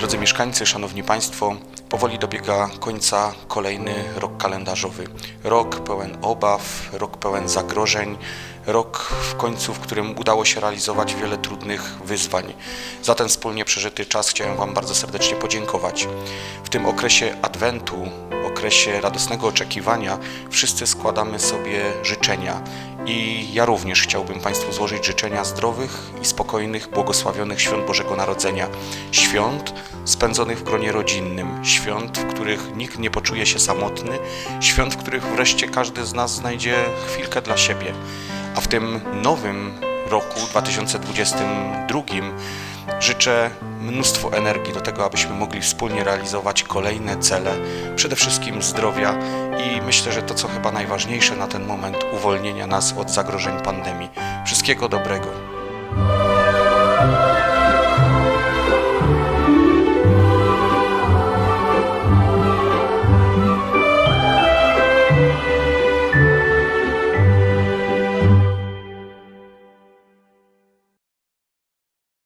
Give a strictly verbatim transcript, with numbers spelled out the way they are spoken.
Drodzy mieszkańcy, szanowni państwo, powoli dobiega końca kolejny rok kalendarzowy. Rok pełen obaw, rok pełen zagrożeń, rok w końcu, w którym udało się realizować wiele trudnych wyzwań. Za ten wspólnie przeżyty czas chciałem wam bardzo serdecznie podziękować. W tym okresie Adwentu, okresie radosnego oczekiwania, wszyscy składamy sobie życzenia. I ja również chciałbym państwu złożyć życzenia zdrowych i spokojnych, błogosławionych świąt Bożego Narodzenia. Świąt spędzonych w gronie rodzinnym, świąt, w których nikt nie poczuje się samotny, świąt, w których wreszcie każdy z nas znajdzie chwilkę dla siebie. A w tym nowym roku dwa tysiące dwudziestym drugim życzę mnóstwo energii do tego, abyśmy mogli wspólnie realizować kolejne cele, przede wszystkim zdrowia i myślę, że to, co chyba najważniejsze na ten moment, uwolnienia nas od zagrożeń pandemii. Wszystkiego dobrego.